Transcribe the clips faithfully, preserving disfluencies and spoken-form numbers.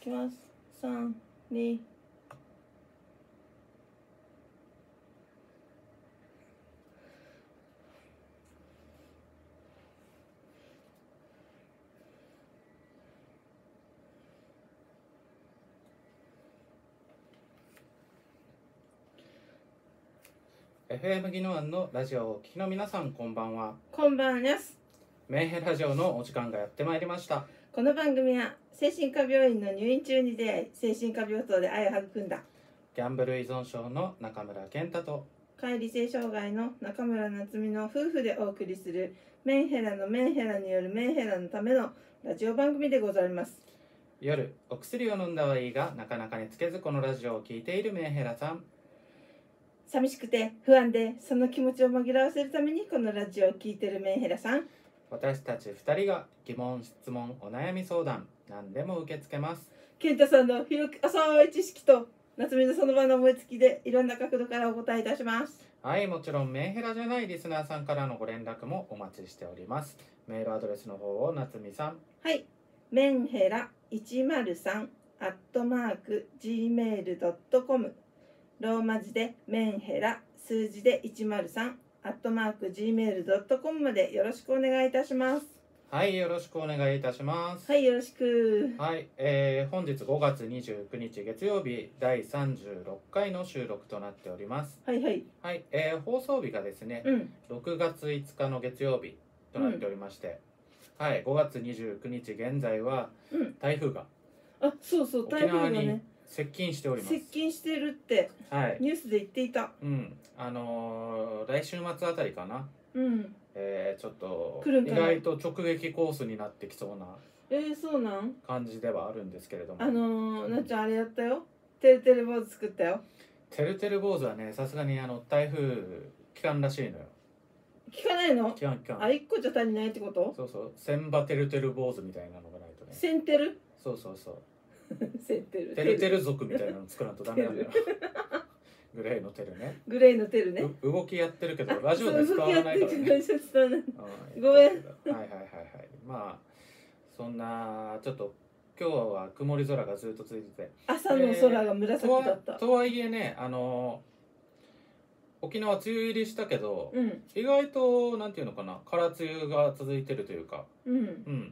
きます。さん、に。 エフエム 技能案のラジオをお聞きの皆さん、こんばんは。 こんばんです。 メンヘラジオのお時間がやってまいりました。 この番組は精神科病院の入院中に出会い、精神科病棟で愛を育んだギャンブル依存症の中村健太と乖離性障害の中村夏美の夫婦でお送りするメンヘラのメンヘラによるメンヘラのためのラジオ番組でございます。 夜お薬を飲んだはいいがなかなか寝つけずこのラジオを聞いているメンヘラさん、 寂しくて不安でその気持ちを紛らわせるためにこのラジオを聞いているメンヘラさん、 私たちふたりが疑問、質問、お悩み相談何でも受け付けます。 健太さんの広く浅い知識と夏美のその場の思いつきでいろんな角度からお答えいたします。 はい、もちろんメンヘラじゃないリスナーさんからのご連絡もお待ちしております。メールアドレスの方を夏美さん、 はい、メンヘラいちまるさんアットマーク ジーメールドットコム、 ローマ字でメンヘラ数字でいちまるさんアットマーク ジーメールドットコム までよろしくお願いいたします。 はい、よろしくお願いいたします。 はい、よろしく。 はい、えー、本日ごがつにじゅうくにち月曜日だいさんじゅうろっかいの収録となっております。 はいはい。 はい、えー、放送日がですね、 うん。 ろくがついつかの月曜日となっておりまして、うん、はい、ごがつにじゅうくにち現在は台風が、 うん、あ、そうそう、台風がね接近しております。 接近してるって、 はい、 ニュースで言っていた。 うん、あのー、来週末あたりかな。 うん。 えー、ちょっと意外と直撃コースになってきそうなえー、そうなん感じではあるんですけれども、 あのー、なっちゃんあれやったよ、てるてる坊主作ったよ。 てるてる坊主はね、さすがにあの台風期間らしいのよ。 聞かないの？ 期間期間。 あ、一個じゃ足りないってこと？ そうそう、千葉てるてる坊主みたいなのがないとね。 センテル？ そうそうそう。 センテル。 てるてる族みたいなの作らんとダメなんだよ。グレーのテルね。 グレーのテルね。 動きやってるけどラジオで伝わらないからね。 ごめん。はいはいはいはい。 まあそんなちょっと今日は曇り空がずっと続いてて、 朝の空が紫だった。 えー、と, とはいえね、あの沖縄梅雨入りしたけど、 うん、 意外となんていうのかな、空梅雨が続いてるというか、 うん、うん、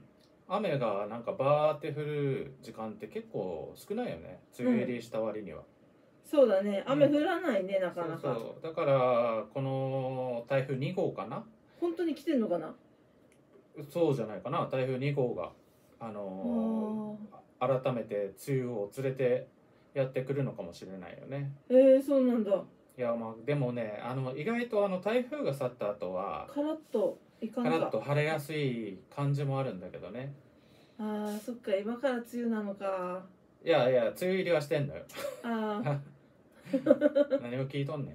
雨がなんかバーって降る時間って結構少ないよね、梅雨入りした割には。うん、 そうだね、雨降らないね、うん、なかなか。 そうそう、だからこの台風にごうかな、 本当に来てんのかな。 そうじゃないかな、台風にごうがあのー、改めて梅雨を連れてやってくるのかもしれないよね。 えー、そうなんだ。 いや、まあでもね、あの意外とあの台風が去った後はカラッといかんか、 カラッと晴れやすい感じもあるんだけどね。 あー、そっか、今から梅雨なのか。 いやいや、梅雨入りはしてんのよ。 ああ何を聞いとんねん。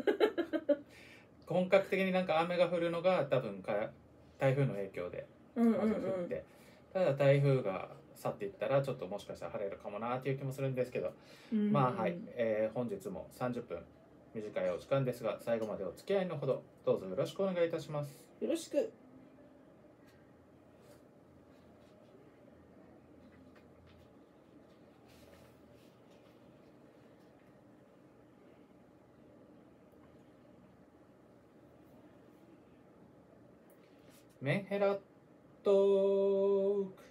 本格的になんか雨が降るのが多分か台風の影響でまず降って、うんうんうん、ただ台風が去っていったらちょっともしかしたら晴れるかもなっていう気もするんですけど、うんうん、まあはい、えー、本日もさんじゅっぷん短いお時間ですが、最後までお付き合いのほどどうぞよろしくお願いいたします。 よろしく。 メンヘラトーク。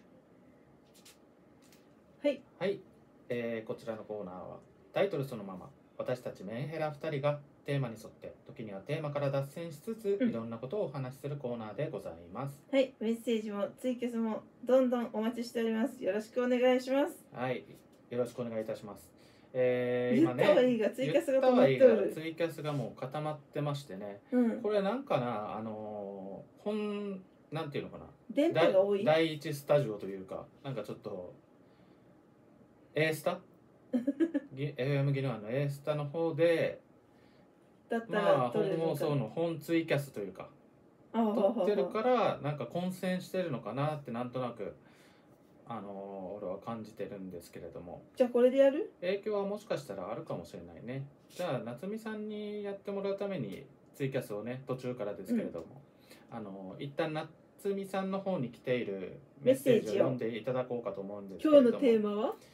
はい、 はい、えー、こちらのコーナーはタイトルそのまま、私たちメンヘラふたりがテーマに沿って時にはテーマから脱線しつつ、うん、いろんなことをお話しするコーナーでございます。 はい、メッセージもツイキャスもどんどんお待ちしております。よろしくお願いします。 はい、よろしくお願いいたします。えー、 今ね、言ったはいいがツイキャスが止まっておる。 ツイキャスがもう固まってましてね、 うん、 これなんかな、あのー、本なんていうのかな、 電波が多い第一スタジオというか、なんかちょっと A スタエフエム 技能の A スタの方でだったら、 まあ、本放送の本ツイキャスというか撮ってるからなんか混戦してるのかなってなんとなくあのー、俺は感じてるんですけれども、 じゃあこれでやる？ 影響はもしかしたらあるかもしれないね。じゃあ夏美さんにやってもらうためにツイキャスをね、途中からですけれども、うん、あのー、一旦夏美さんの方に来ているメッセージを読んでいただこうかと思うんですけれども、 今日のテーマは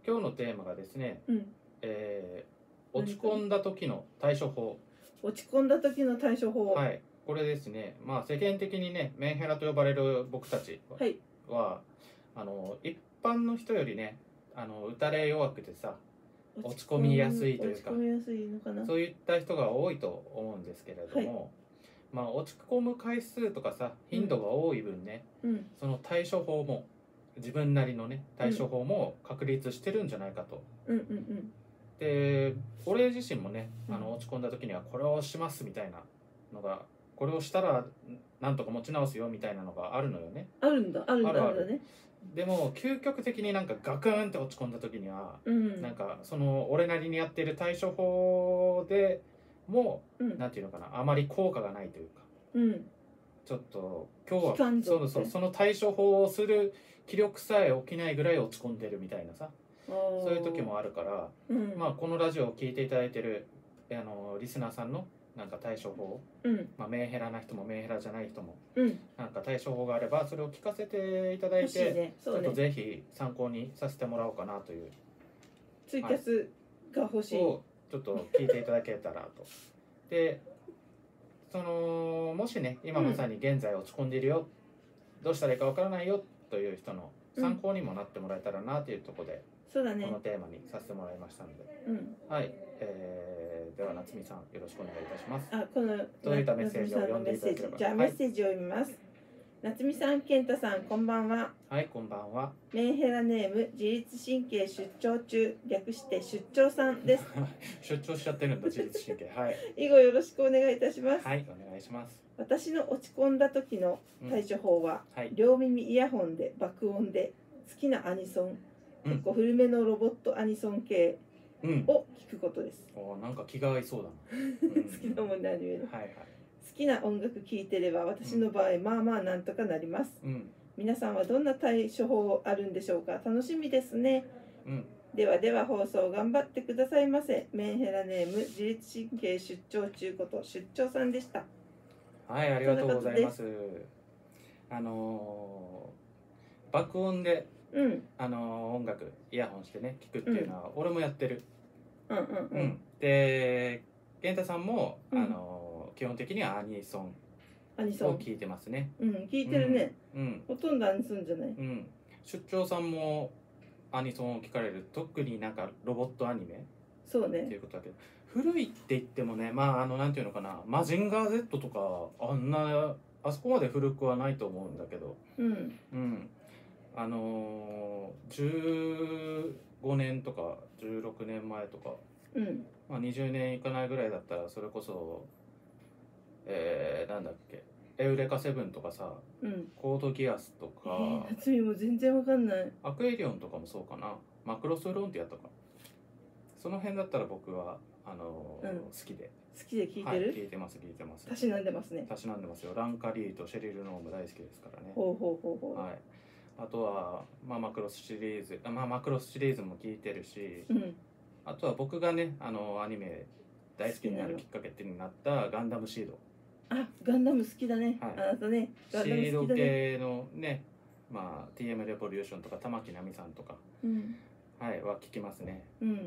今日のテーマがですね、 うん、 えー、落ち込んだ時の対処法。 落ち込んだ時の対処法。 はい、これですね、まあ世間的にね、メンヘラと呼ばれる僕たちは、はい、あの一般の人よりね、あの打たれ弱くてさ、落ち込みやすいというか、そういった人が多いと思うんですけれども、はい、まあ落ち込む回数とかさ、頻度が多い分ね、うん、その対処法も自分なりのね対処法も確立してるんじゃないかと。うんうんうん、で俺自身もね、あの落ち込んだ時にはこれをしますみたいなのが、これをしたらなんとか持ち直すよみたいなのがあるのよね。 あるんだ、あるんだ、あるあるね。 でも究極的になんかガクンって落ち込んだ時には、うん、なんかその俺なりにやってる対処法でも、うん、なんていうのかな、あまり効果がないというか、うん、ちょっと今日はそうそう、その対処法をする気力さえ起きないぐらい落ち込んでるみたいなさ、そういう時もあるから、うん、まあこのラジオを聞いていただいてるあのリスナーさんのなんか対処法、うん、まあメンヘラな人もメンヘラじゃない人も、うん、なんか対処法があればそれを聞かせていただいて、ね、ちょっとぜひ参考にさせてもらおうかなというツイキャスが欲しい、 はい、をちょっと聞いていただけたらと。でそのもしね今まさに現在落ち込んでいるよ、うん、どうしたらいいかわからないよという人の参考にもなってもらえたらなというところで、 そうだね、 このテーマにさせてもらいましたので、うん、はい、えー、では夏美さんよろしくお願いいたします。 あ、この届いたメッセージを読んでいただければ。 じゃあメッセージを読みます。はい、夏美さん、健太さん、こんばんは。 はい、こんばんは。 メンヘラネーム自律神経出張中、略して出張さんです。 出張しちゃってるんだ、自律神経。はい。 以後よろしくお願いいたします。 はい、お願いします。 私の落ち込んだ時の対処法は、うん、はい、両耳イヤホンで爆音で好きなアニソン、うん、結構古めのロボットアニソン系を聞くことです。 うん、お、なんか気が合いそうだな。 好きなもんでアニメの。はいはい。好きな音楽聴いてれば私の場合、うん、まあまあなんとかなります。うん、皆さんはどんな対処法あるんでしょうか。楽しみですね。うん、ではでは放送頑張ってくださいませ。メンヘラネーム自律神経出張中こと出張さんでした。 はい、ありがとうございます。あのー、爆音で、うん、あのー、音楽イヤホンしてね聞くっていうのは、うん、俺もやってる。うんうんうん。うん、で健太さんも、うん、あのー、基本的にはアニソンアニソンを聞いてますね。 うん、聞いてるね。うん、ほとんどアニソンじゃない。うん。 出張さんもアニソンを聞かれる。特になんかロボットアニメ。 そうね。 っていうことだけど、古いって言ってもね、まああのなんていうのかな、マジンガー Z とかあんなあそこまで古くはないと思うんだけど。うん。うん。あのー、じゅうごねんとかじゅうろくねんまえとか、うん、まあにじゅうねんいかないぐらいだったらそれこそ。えー、なんだっけエウレカセブンとかさ、うん、コードギアスとか、えー、夏美も全然わかんない。 アクエリオンとかもそうかな。マクロスローンってやったか、その辺だったら僕はあのーうん、好きで好きで聞いてる、 はい、聞いてます聞いてます。 たしなんでますね。 たしなんでますよ。ランカリーとシェリル・ノーム大好きですからね。 ほうほうほうほう、 はい、あとは、まあ、マクロスシリーズ、まあ、マクロスシリーズも聞いてるし、うん、あとは僕がねあのアニメ大好きになるきっかけってになったガンダムシード。 あ、ガンダム好きだね。はい、あなたね。 ガンダム好きだね。シード系のね、まあ ティーエム レボリューションとか玉木奈美さんとか、うん、はいは聞きますね。うんうんうんうん。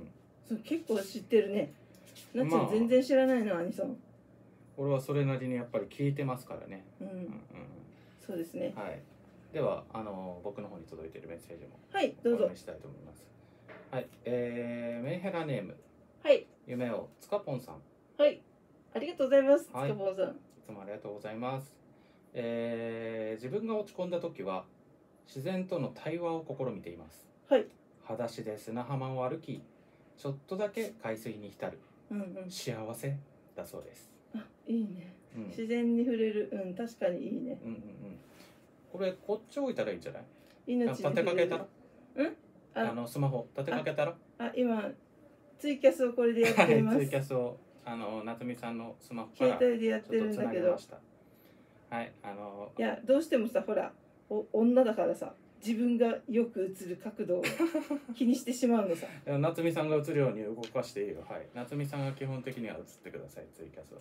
そう結構知ってるね。なっちゃん全然知らないの、アニソン。 俺はそれなりにやっぱり聞いてますからね。うん。うんうん、 そうですね。 はい。ではあの僕の方に届いているメッセージもはいどうぞお願いしたいと思います。はい。えー、メンヘラネーム。 はい。 夢をつかぽんさん。 はい。ありがとうございます。 はい、 つかぽんさん。いつもありがとうございます。えー、自分が落ち込んだ時は自然との対話を試みています。 はい。 裸足で砂浜を歩き、ちょっとだけ海水に浸る。うんうん、幸せだそうです。 あ、いいね。うん、自然に触れる、うん、確かにいいね。うんうんうん。 これこっち置いたらいいんじゃない？ 命立てかけたら？ うん？ あ, あのスマホ立てかけたら？ あ、今ツイキャスをこれでやっています。 ツイキャスをあの夏美さんのスマホから携帯でやってるんだけど。 はい、あのいやどうしてもさほらお女だからさ自分がよく映る角度を気にしてしまうのさ。 夏美さんが映るように動かしていいよ。はい。夏美さんが基本的には映ってくださいツイキャスを。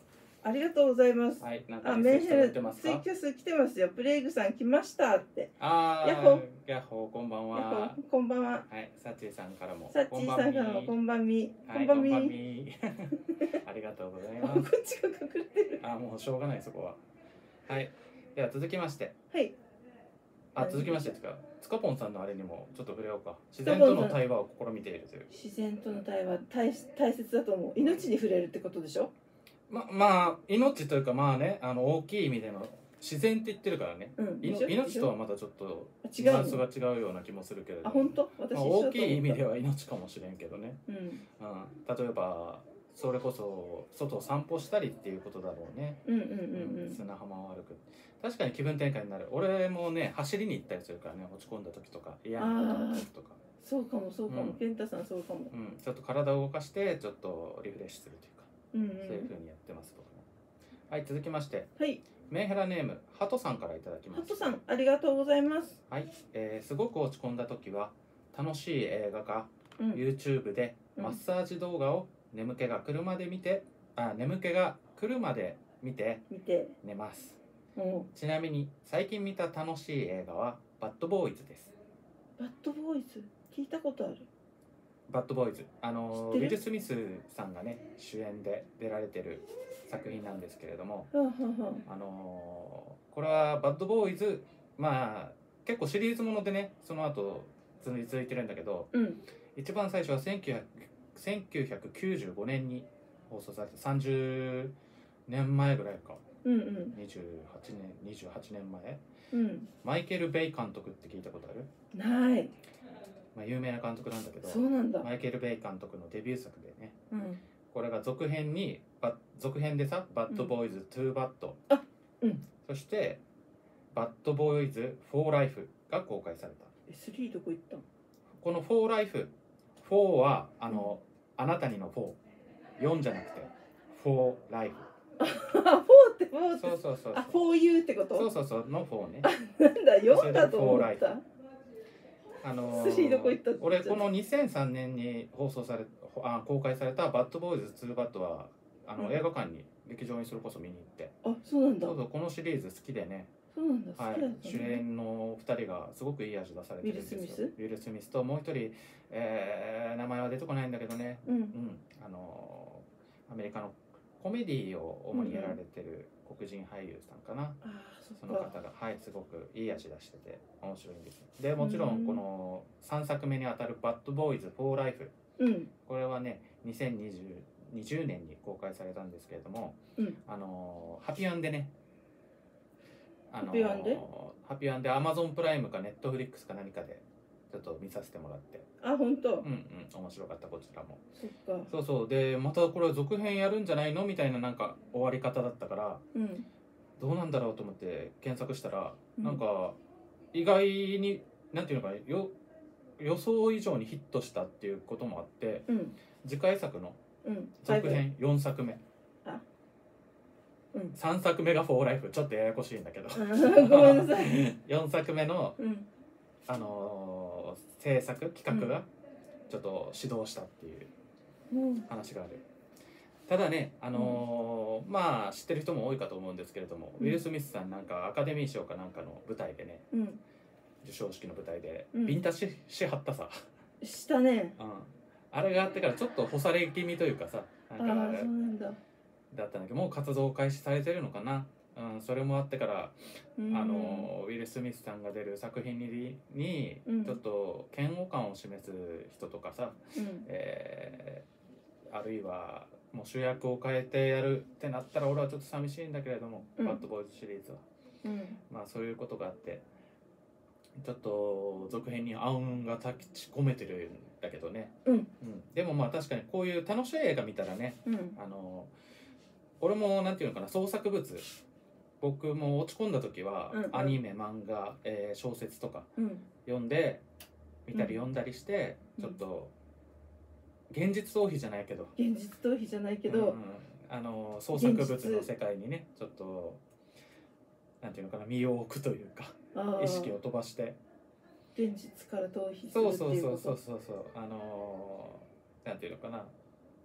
ありがとうございます。 はい、なんかあ、 メッセージメンヘラ届いてますか？ ツイキャス来てますよ。プレイグさん来ましたって。 あー、 ヤッホーヤッホー、こんばんヤッホは。 ーこんばんは。 はい、サッチーさんからも。 サッチーさんからもこんばんみ。 はい、 こんばんみ。 こんばんみ。ありがとうございあ、 ます。 こっちが隠れてる。 あ、もうしょうがないそこは。はい。では続きまして。 はい。 あ、続きましてですか。つかぽんさんのあれにもちょっと触れようか。自然との対話を試みているという。 自然との対話大大切だと思う。命に触れるってことでしょ。 ままあ命というかまあね、あの大きい意味での自然って言ってるからね。うん、命とはまたちょっとニュアンスが違うような気もするけれど。 あ、本当？私、 まあ、大きい意味では命かもしれんけどね。うん。うん、例えばそれこそ外を散歩したりっていうことだろうね。うんうんうんうん。砂浜を歩く。確かに気分転換になる。俺もね走りに行ったりするからね、落ち込んだ時とか嫌になった時とか。そうかもそうかも。健太さんそうかも。うん。ちょっと体を動かしてちょっとリフレッシュするというか。うんうん、そういう風にやってます僕も。はい、続きまして。はい。メンヘラネームハトさんからいただきます。ハトさんありがとうございます。はい、えー、すごく落ち込んだ時は楽しい映画か、うん、YouTube でマッサージ動画を眠気が来るまで見て、あ、眠気が来るまで見て見て寝ます。うん、ちなみに最近見た楽しい映画はバッドボーイズです。バッドボーイズ聞いたことある。バッドボーイズ、あのウィル・スミスさんがね主演で出られてる作品なんですけれども、あのこれはバッドボーイズ、まあ結構シリーズものでねその後続いてるんだけど、うん、一番最初はせんきゅうひゃくきゅうじゅうごねんに放送されてさんじゅうねんまえぐらいか、うんうん、にじゅうはちねんにじゅうはちねんまえ、うん、マイケル・ベイ監督って聞いたことある？ない。まあ有名な監督なんだけど、そうなんだ。マイケル・ベイ監督のデビュー作でね、うん、これが続編に続編でさ、バッドボーイズトゥーバッド、あ、うん、そしてバッドボーイズフォーライフが公開された。スリーどこ行った？このフォーライフ、フォーはあの、うん、あなたにのフォー、よんじゃなくてフォーライフ。フォーってフォーってそうそうそうそう。あ、フォーユーってこと？そうそうそうのフォーね。なんだよんだと思った。あのー、俺このにせんさんねんに放送されあ公開されたバッドボーイズツーバッドはあの、うん、映画館に劇場にそれこそ見に行って、あ、そうなんだ。そうそうこのシリーズ好きでね。そうなんだ。はい、主演のふたりがすごくいい味出されてるんですよ。ウィル・スミス？ウィル・スミスともう一人、えー、名前は出てこないんだけどね。うん、うん、あのー、アメリカのコメディを主にやられてる黒人俳優さんかな。うんうん、その方がはいすごくいい味出してて面白いんですよ。でもちろんこのさんさくめにあたるバッドボーイズフォーライフ、うん、これはねにせんにじゅうねんに公開されたんですけれども、うん、あのハピアンでね、あのハピアンでハピアンでアマゾンプライムかネットフリックスか何かでちょっと見させてもらって、あ、本当。うんうん、面白かったこちらも。そっか。そうそうでまたこれ続編やるんじゃないのみたいななんか終わり方だったから、うん、どうなんだろうと思って検索したら、うん、なんか意外になんていうのかな、よ予想以上にヒットしたっていうこともあって、うん、次回作の続編よんさくめ、あ、うん、さんさくめがフォーライフ、ちょっとややこしいんだけどごめんなさいよんさくめの、うん、あのー、制作企画がちょっと始動したっていう話がある、うん、ただね、あのーうん、まあ知ってる人も多いかと思うんですけれども、うん、ウィル・スミスさんなんかアカデミー賞かなんかの舞台でね、うん、授賞式の舞台でビンタし、しはったさしたね、うん、あれがあってからちょっと干され気味というかさ、なんかああ、そうなんだだったんだけど、もう活動開始されてるのかな、うん、それもあってから、うん、あのウィル・スミスさんが出る作品ににちょっと嫌悪感を示す人とかさ、うん、えー、あるいはもう主役を変えてやるってなったら俺はちょっと寂しいんだけれども、うん、バッドボーイズシリーズは、うん、まあそういうことがあってちょっと続編に暗雲が立ち込めてるんだけどね、うんうん、でもまあ確かにこういう楽しい映画見たらね、うん、あの俺もなんていうのかな、創作物、僕も落ち込んだ時は、うんうん、アニメ、漫画、えー、小説とか、うん、読んで見たり読んだりして、うん、ちょっと現実逃避じゃないけど現実逃避じゃないけど、うんうん、あの創作物の世界にねちょっとなんていうのかな、身を置くというか意識を飛ばして現実から逃避するっていうこと。そうそうそうそうそうそう、あのー、なんていうのかな、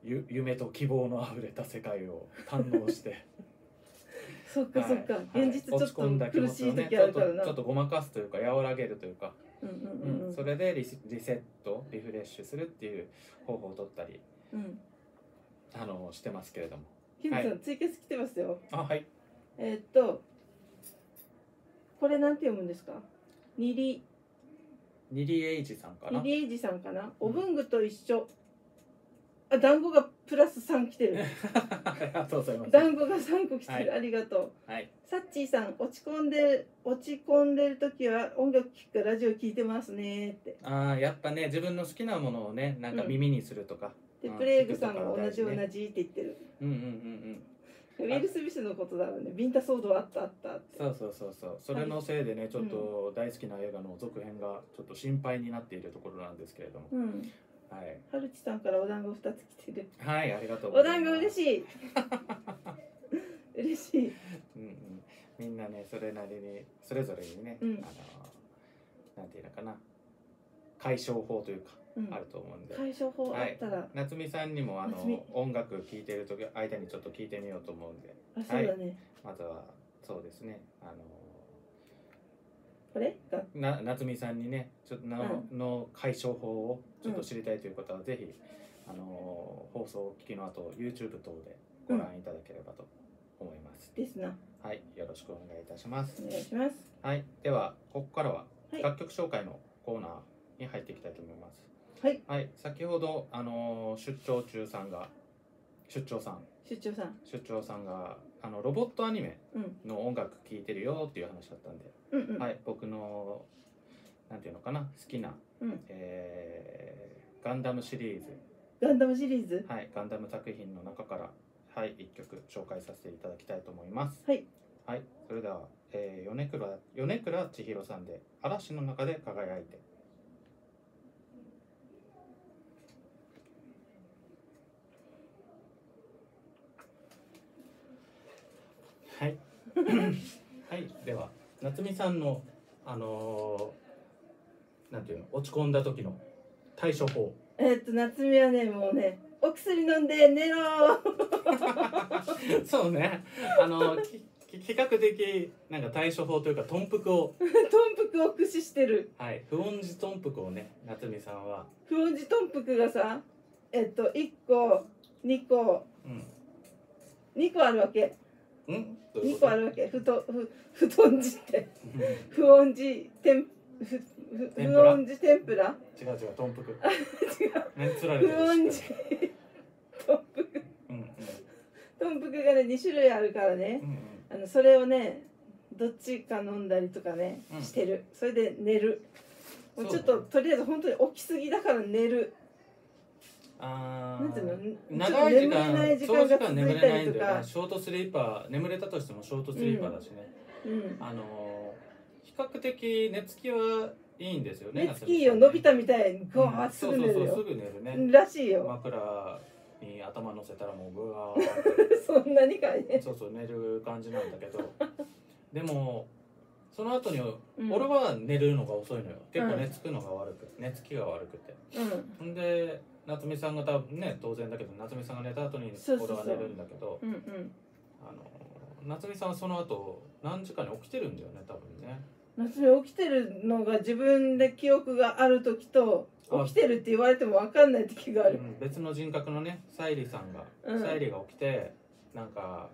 ゆ夢と希望のあふれた世界を堪能してそっかそっか、 はい現実ちょっと落ち込んだ気持苦しいちをね時あるからな。 ちょっとちょっとごまかすというか和らげるというか、 うんうんうんうん、それでリスリセットリフレッシュするっていう方法を取ったりうん。 あのしてますけれども。 ヒデさん、 はツイキャス来てますよ。 あ、はい。 えーっとこれなんて読むんですか？ニリニリエイジさんかな。 ニリエイジさんかな。お文具と一緒。あ、団子がプラスさん来てる。 ありがとうございます。 団子がさんこ来てる、 はいありがとう。 はい。 サッチーさん、落ち込んで落ち込んでる時は音楽聴くかラジオ聴いてますねって。 ああ、やっぱね、自分の好きなものをね、なんか耳にするとか。 で、 うんプレイグさんも同じ聞くとかは大事ね同じって言ってる。 うんうんうんウィル・スミスのことだろうね。ビンタ騒動あったあったって。 うん。そうそうそうそう。それのせいでね、ちょっと大好きな映画の続編がちょっと心配になっているところなんですけれども。 うん。 はい。 はるちさんからお団子ふたつ来てる。 はい、ありがとうお団子嬉い。 しい。嬉しい。 うんうん。みんなね、それなりにそれぞれにね、 うんあのなんていうのかな、解消法というか、 うんあると思うんで。 解消法あったら、 夏美さんにもあの夏美音楽聴いてる時間にちょっと聞いてみようと思うんで、 あ、そうだね。 まずはそうですね、あのこれが、 な夏美さんにねちょっとの,、の解消法をちょっと知りたいという方は、ぜひあの放送を聞きの後 YouTube 等でご覧いただければと思います、 ですな。 はい、よろしくお願いいたします。 お願いします。 はい、ではここからははい楽曲紹介のコーナーに入っていきたいと思います。 はい。 はい、先ほどあの出張中さんが出張さん出張さん。 出張さんがあのロボットアニメうん。 の音楽聴いてるよっていう話だったんで、 うんうん。 はい、僕のなんていうのかな、好きな、 うん。 えーガンダムシリーズ、 ガンダムシリーズ。 はい、ガンダム作品の中から、はい、いっきょく紹介させていただきたいと思います。 はい。 はい、それでは、えー、米倉米倉千尋さんで「嵐の中で輝いて」。はいはい、では夏美さんのあのーなんていうの、落ち込んだ時の対処法。 えーっと、夏美はね、もうね、お薬飲んで寝ろーそうね、あのきき比較的なんか対処法というか豚腹を、 トンプクを駆使してる。 はい、不穏寺豚腹をね、夏美さんは、 不穏寺トンプクがさ、えっと、いっこ、にこ、 うん、 にこあるわけ。 んどういうにことこあるわけ。ふと、ふ、ふとんじって。 うん不穏寺天、ふ、ふ、不天ぷら穏寺天ぷら違う違う、豚腹。 違う。 何つられ不てる穏し寺トンプク。 うんうんトンプクがね、に種類あるからね。 うんうんあの、それをね、どっちか飲んだりとかね、 うんしてる。それで寝る。もうちょっと、 そうねとりあえず本当に起きすぎだから寝る。 あなんていうのー長い時間、 眠れない時長間が時間眠れ続いたりとかないんだよね。。ショートスリーパー、眠れたとしてもショートスリーパーだしね。 うん。 あのー比較的寝つきはいいんですよね。 寝つきいいよ、伸びたみたいに、ゴうんーッすぐ寝るそうそうそう、 よ。 すぐ寝るね。 らしいよ。 枕に頭乗せたらもうぐわーっそんなにかいてね。 そうそう寝る感じなんだけど、でもその後にうん俺は寝るのが遅いのよ。結構寝つくのが悪く、寝つきが悪くて。 うん。 んで夏美さんが多分ね、当然だけど夏美さんが寝た後にそうそうそう俺は寝るんだけど、 うんうん。 あの夏美さんはその後何時間に起きてるんだよね、多分ね。 夏目起きてるのが自分で記憶がある時と、 あ起きてるって言われても分かんない時がある。 うん、別の人格のね、沙莉さんが、 うん沙莉が起きてなんか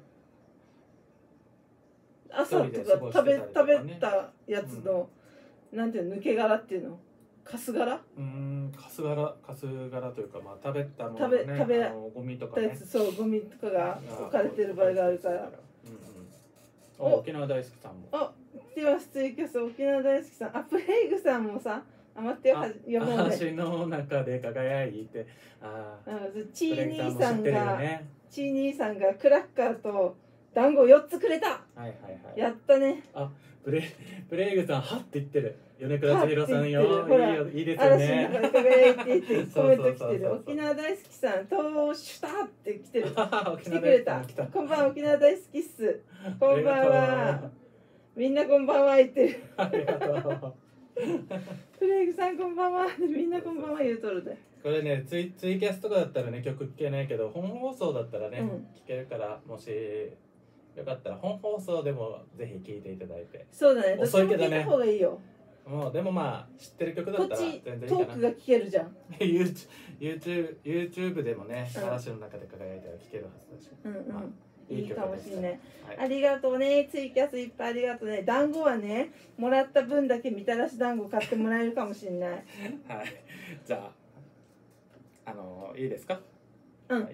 朝とか一人で過ごして食べたりとかね食べたやつの、なんていうの、抜け殻っていうの、カス殻うーん、カス殻、カス殻というか、まあ、食べたもの食べね、 食べあのゴミとかねたやつ、そう、ゴミとかが置かれてる場合があるから。 うんうん、 おお沖縄大好きさんも。 あ、ではツイキャス沖縄大好きさん、あ、プレイグさんもさ、あ、待ってよ、は読もうね。 足の中で輝いて、ああ、 あチープレイニーさんさんも知ってるよが、 ね。 チーニーさんがクラッカーと団子よっつくれた。 はいはいはい。 やったね。 プレイプレイグさんはって言ってる。米倉千尋さんよ。 はって言ってるほらいいよ、いいですよ嵐のね。 中で輝いていてコメント来てそうそうそうそうる。沖縄大好きさん、とシュターって来てる。 沖縄来てくれた大好きさん来。 こんばんは、沖縄大好きっす。こんばんありがは。みんなこんばんは言ってる。 とう。ありがとう。 プレイグさんこんばんは。みんなこんばんは言うとるで。 これねツイ、ツイキャスとかだったらね曲聴けないけど本放送だったらね、 うん、 聴けるから、もしよかったら本放送でもぜひ聴いていただいて。 そうだね、 遅いけどね、 どっちも聞いた方がいいよ。 もうでもまあ知ってる曲だったら全然いいかな。 トークが聞けるじゃん。 YouTube, YouTube, YouTube でもね、 うん、 嵐の中で輝いたら聴けるはずだし、 うんうん、まあ、いいいいかもしれない、 はい、 ありがとうね。ツイキャスいっぱいありがとうね。団子はね、もらった分だけみたらし団子買ってもらえるかもしれない。はい、 じゃああのいいですか。 うん、 はい、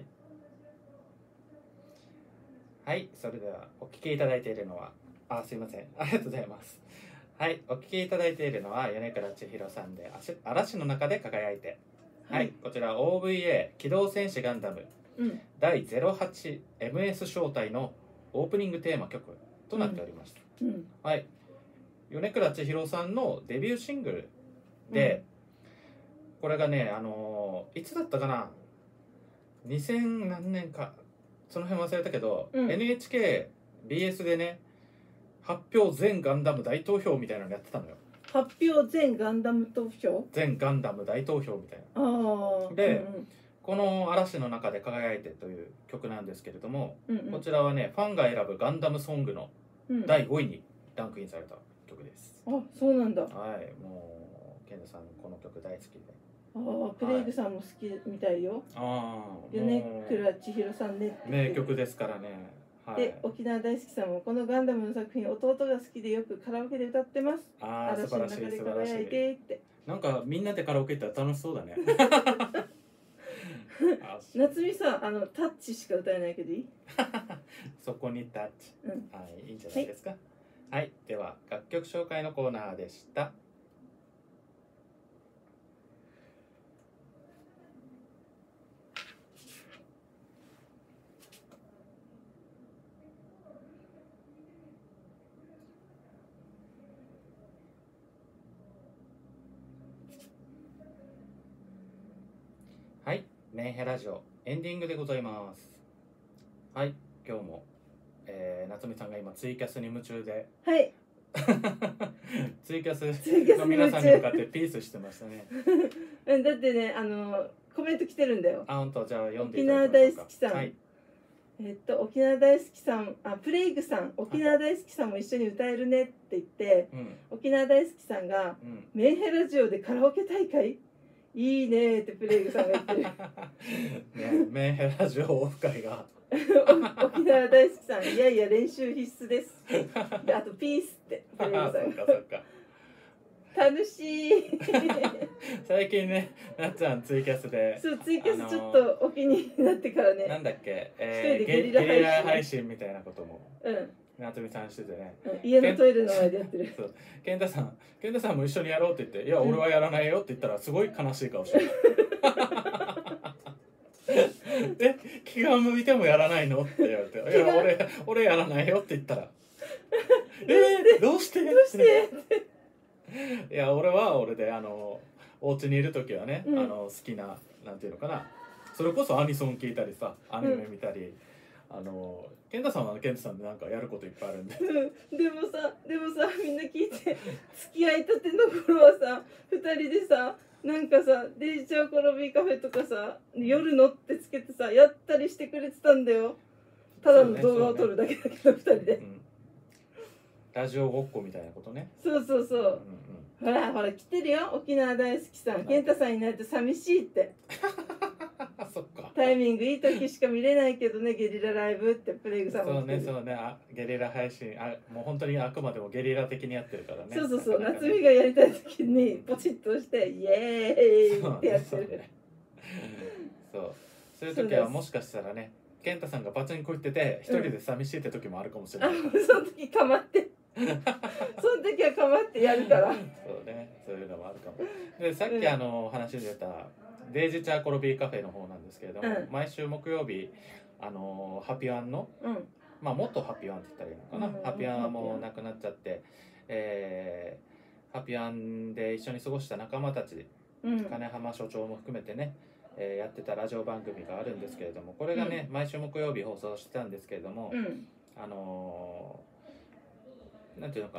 はい、それではお聞きいただいているのは、あ、すいません、ありがとうございます。はい、お聞きいただいているのは米倉千尋さんで嵐の中で輝いて、はい、はい、こちら オーブイエー 機動戦士ガンダム、うん、だいゼロはちエムエス 招待のオープニングテーマ曲となっておりました、うんうん、はい、米倉千尋さんのデビューシングルで、うん、これがね、あのー、いつだったかな、にせん何年かその辺忘れたけど、うん、エヌエイチケー、ビーエス でね、発表全ガンダム大投票みたいなのやってたのよ。 発表全ガンダム投票、 全ガンダム大投票みたいな。 あで、うんうん、この嵐の中で輝いてという曲なんですけれども、うんうん、こちらはね、ファンが選ぶガンダムソングのだいごいにランクインされた曲です、 うん、あ、そうなんだ。 はい、もうケンタさんこの曲大好きで、 ああ、プレイグさんも好きみたいよ。ああ、米倉千尋さんねって名曲ですからね。はい、 で、沖縄大好きさんもこのガンダムの作品弟が好きでよくカラオケで歌ってます。 ああ、素晴らしい素晴らしい。 って。 なんかみんなでカラオケ行ったら楽しそうだね。 夏美さん、あのタッチしか歌えないけどいい？ そこにタッチ、うん、はい、いいんじゃないですか。はい、はい、では楽曲紹介のコーナーでした。はい、メンヘラジオエンディングでございます。はい、今日も、えー、夏美さんが今ツイキャスに夢中で、 はい、 ツイキャスの皆さんに向かってピースしてましたね。 だってね、あのコメント来てるんだよ。 あ、本当、じゃあ読んでいただきましょうか。沖縄大好きさん、はい、えっと沖縄大好きさん、あ、プレイグさん、沖縄大好きさんも一緒に歌えるねって言って、うん、沖縄大好きさんが、うん、メンヘラジオでカラオケ大会いいねってプレイグさんが言ってる。ね、 メンヘラジオオフ会が沖縄大好きさん、いやいや練習必須です。で、あとピースってプレイグさんが。そっかそっか。楽しい。 最近ね、なっちゃんツイキャスで、 そう、ツイキャスちょっとお気に入りになってからね、 なんだっけ、えー、ゲリラ配信、ゲリラ配信みたいなことも、うん、夏美さんしててね、 うん、家のトイレの前でやってる。そう、 健太さん、健太さんも一緒にやろうって言って、いや、俺はやらないよって言ったら、すごい悲しい顔してる。え、気が向いてもやらないのって言われて、いや、俺、俺やらないよって言ったら、えー、どうしてどうしていや、俺は俺で、あのお家にいる時はね、うん、あの好きな、なんていうのかな、それこそアニソン聞いたりさ、アニメ見たり、うん、あの健太さんは健太さんでなんかやることいっぱいあるんで、 うん、でもさでもさみんな聞いて、付き合いたての頃はさふたりでさ、なんかさデイジャーコロビーカフェとかさ、夜のってつけてさやったりしてくれてたんだよ。ただの動画を撮るだけだけど、ふたりで、うん、 ラジオごっこみたいなことね。 そうそうそう、うんうん、ほらほら来てるよ、沖縄大好きさん。健太さんいないと寂しいって。 そっか、 タイミングいい時しか見れないけどね、ゲリラライブってプレイグさんもそうね、そうね、あ、ゲリラ配信、あ、もう本当にあくまでもゲリラ的にやってるからね。 そうそうそう、夏美がやりたい時にポチッと押してイエーイってやってる。そうね、 そう、そういう時はもしかしたらね、健太さんがパチンコ行ってて一人で寂しいって時もあるかもしれない、うん、 その時かまってその時はかまってやるから。 そうね、そういうのもあるかも。で、さっきあの話に出たデイジチャーコロビーカフェの方なんですけれども、うん、毎週木曜日あのハピワンの、うん、まあ元ハピワンって言ったらいいのかな、うん、ハピワンはもうなくなっちゃって、えー、ハピワンで一緒に過ごした仲間たち、うん、金浜所長も含めてね、えー、やってたラジオ番組があるんですけれども、これがね、うん、毎週木曜日放送してたんですけれども、うん、あのー、なんていうのかな、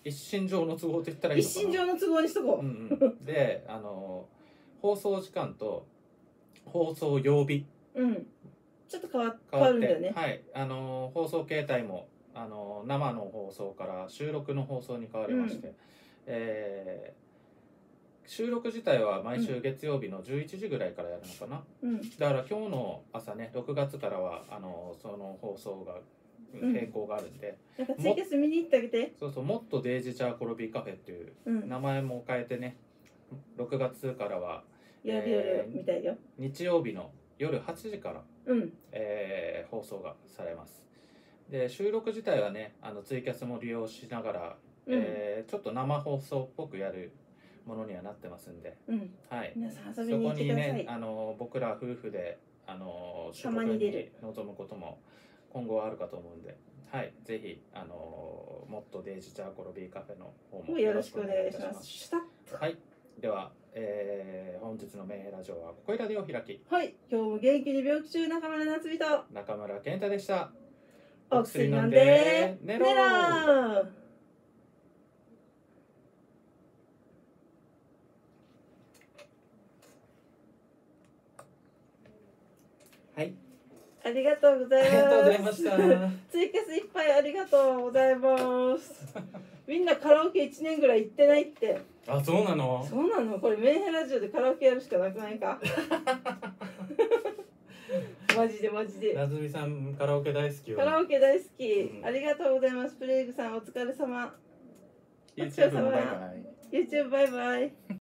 一身上の都合と言ったらいいのかな。 一身上の都合にしとこう。 うんうん、であの放送時間と放送曜日、 うん、ちょっと変わ変変わってわるんだよね。 はい、あの放送形態もあの生の放送から収録の放送に変わりまして、うん、えー、収録自体は毎週月曜日のじゅういちじぐらいからやるのかな、うん、だから今日の朝ねろくがつからはあのその放送が並行があるんで、 うん、なんかツイキャス見に行ってあげて。 そうそう、もっとデイジチャーコロビーカフェっていう名前も変えてね、ろくがつからはやる夜みたいよ、 えー、日曜日の夜はちじから、 うんえー、放送がされます。で収録自体はねあのツイキャスも利用しながら、うんえー、ちょっと生放送っぽくやるものにはなってますんで、うんはい、皆さん遊びに行ってください。そこにねあの僕ら夫婦であの収録に臨むことも今後はあるかと思うんで、はい、ぜひあのもっとデイジチャーコロビーカフェの方もよろしくお願いいたします。はい、では、えー、本日のメンヘラジオはここいらでお開き。 はい、今日も元気に病気中中村夏美と中村健太でした。 お薬飲んで寝ろー。 はい。 ありがとうございます。 ありがとうございました。 ツイキャスいっぱいありがとうございます。みんなカラオケいちねんぐらい行ってないって。 あ、そうなの？ そうなの？これメンヘラジオでカラオケやるしかなくないか？マジでマジで。 なずみさんカラオケ大好きよ。 カラオケ大好き。うん、ありがとうございます。プレイグさんお疲れ様。 YouTube もバイバイ。 YouTube バイバイ。